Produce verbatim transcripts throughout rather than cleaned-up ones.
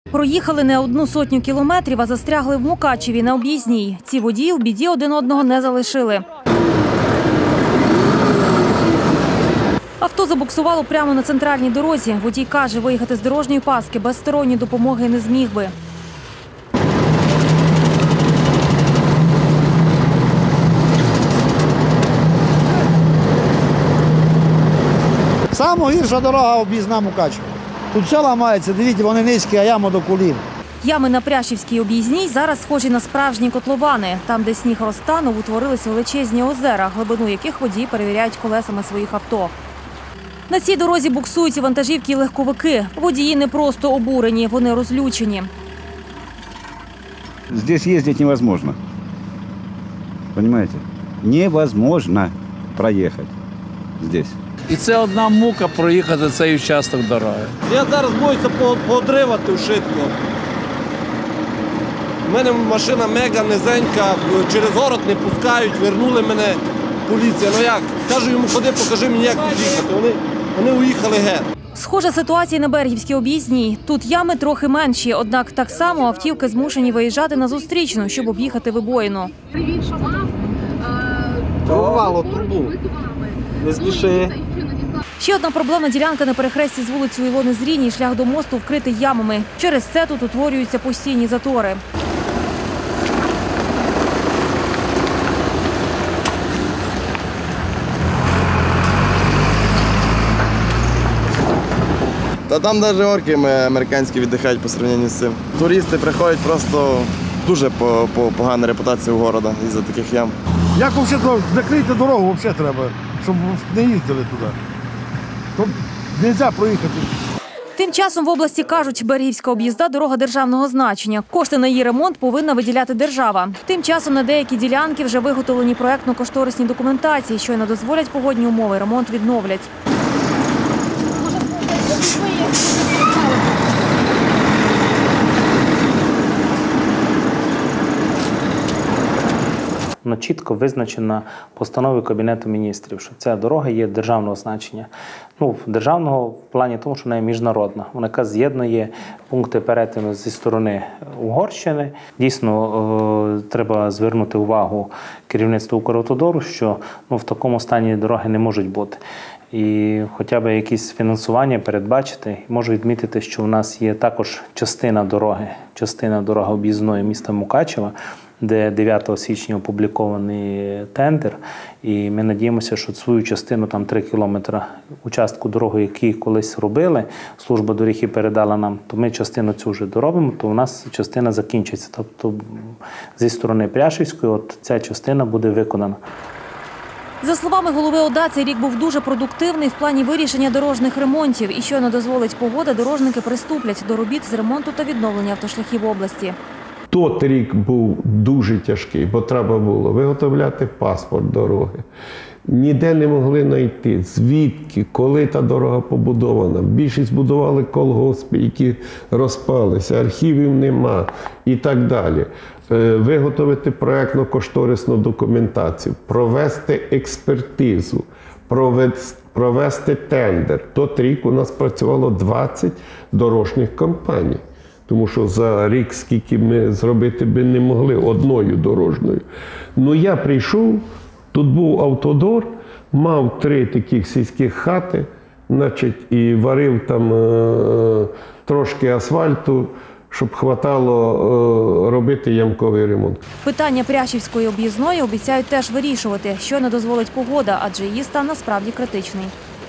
Проїхали не одну сотню кілометрів, а застрягли в Мукачеві на об'їзній. Ці водії в біді один одного не залишили. Авто забуксувало прямо на центральній дорозі. Водій каже, виїхати з дорожньої паски без сторонньої допомоги не зміг би. Саме гірша дорога об'їзна Мукачева. Тут все ламається, дивіться, вони низькі, а яма до колін. Ями на Пряшівській об'їзній зараз схожі на справжні котловани. Там, де сніг розтанув, утворилися величезні озера, глибину яких водії перевіряють колесами своїх авто. На цій дорозі буксують і вантажівки, і легковики. Водії не просто обурені, вони розлючені. Здесь ездить невозможно. Понимаете? Невозможно проехать здесь. І це одна мука проїхати цей участок дороги. Я зараз боюся подривати в швидко. У мене машина мега низенька, через город не пускають, вернули мене поліція. Ну як? Кажу йому, ходи, покажи мені, як тут їхати. Вони, вони уїхали геть. Схожа ситуація на Берегівській об'їзній. Тут ями трохи менші, однак так само автівки змушені виїжджати на зустрічну, щоб об'їхати вибоїну. Прорвало трубу. Не спіши. Ще одна проблемна ділянка на перехресті з вулицею Ілони Зріній, шлях до мосту вкритий ямами. Через це тут утворюються постійні затори. Та там навіть орки американські віддихають по порівнянні з цим. Туристи приходять, просто дуже погана репутація у міста із-за таких ям. Як взагалі закрити дорогу взагалі треба, щоб не їздили туди. Тут не можна проїхати. Тим часом в області кажуть, Берегівська об'їзда – дорога державного значення. Кошти на її ремонт повинна виділяти держава. Тим часом на деякі ділянки вже виготовлені проєктно-кошторисні документації, що й не дозволять погодні умови, ремонт відновлять. Вона чітко визначена постановою Кабінету міністрів, що ця дорога є державного значення. Ну, державного в плані тому, що вона є міжнародна. Вона яка з'єднує пункти перетину зі сторони Угорщини. Дійсно, е, треба звернути увагу керівництву Укравтодору, що ну, в такому стані дороги не можуть бути. І хоча б якісь фінансування передбачити. Можу відмітити, що у нас є також частина дороги, частина дороги об'їзної міста Мукачева, де дев'ятого січня опублікований тендер. І ми надіємося, що свою частину, там три кілометри участку дороги, які колись робили, служба доріг і передала нам, то ми частину цю вже доробимо, то у нас частина закінчиться. Тобто зі сторони Пряшівської от ця частина буде виконана. За словами голови ОДА, цей рік був дуже продуктивний в плані вирішення дорожніх ремонтів. І щойно дозволить погода, дорожники приступлять до робіт з ремонту та відновлення автошляхів області. Тот рік був дуже тяжкий, бо треба було виготовляти паспорт дороги. Ніде не могли знайти, звідки, коли та дорога побудована. Більшість будували колгоспи, які розпалися, архівів нема і так далі. Виготовити проєктно-кошторисну документацію, провести експертизу, провести тендер. Тот рік у нас працювало двадцять дорожніх компаній. Тому що за рік, скільки ми зробити би не могли одною дорожньою. Ну я прийшов, тут був автодор, мав три таких сільських хати, значить, і варив там е, трошки асфальту, щоб хватало е, робити ямковий ремонт. Питання Пряшівської об'їзної обіцяють теж вирішувати, що не дозволить погода, адже її стан насправді критичний.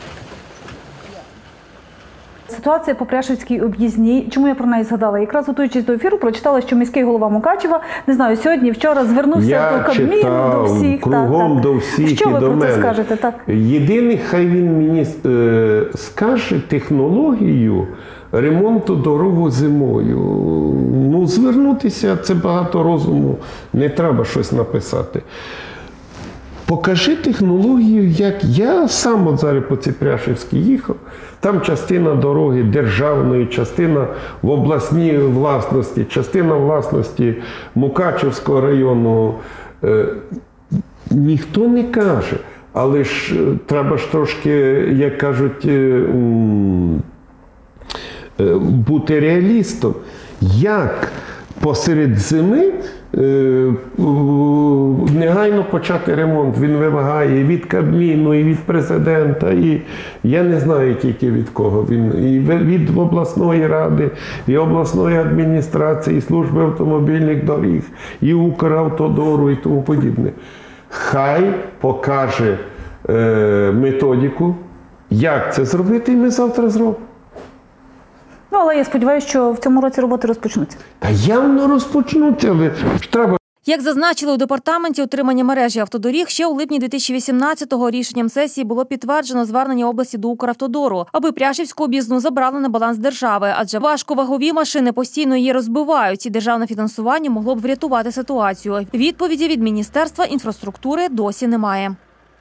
Ситуація по Пряшівській об'їзній. Чому я про неї згадала? Якраз готуючись до ефіру, прочитала, що міський голова Мукачева, не знаю, сьогодні, вчора звернувся я до Кабміну, читав, до всіх. кругом так, так. до всіх що і ви до про мене. це скажете? Так. Єдиний, хай він мені е, скаже технологію ремонту дороги зимою. Ну, звернутися, це багато розуму, не треба щось написати. Покажи технологію, як я сам от зараз по цій Пряшівській їхав. Там частина дороги державної, частина в обласній власності, частина власності Мукачевського району. Е, ніхто не каже, але ж треба ж трошки, як кажуть, е, е, бути реалістом. Як посеред зими е, негайно почати ремонт? Він вимагає і від Кабміну, і від президента, і я не знаю тільки від кого. Він і від обласної ради, і обласної адміністрації, і служби автомобільних доріг, і Укравтодору, і тому подібне. Хай покаже е, методику, як це зробити, і ми завтра зробимо. Ну, але я сподіваюся, що в цьому році роботи розпочнуться. Та явно розпочнуться, але ж треба. Як зазначили у департаменті утримання мережі автодоріг, ще у липні дві тисячі вісімнадцятого рішенням сесії було підтверджено звернення області до Укравтодору, аби Пряшівську об'їзну забрали на баланс держави, адже важковагові машини постійно її розбивають, і державне фінансування могло б врятувати ситуацію. Відповіді від Міністерства інфраструктури досі немає.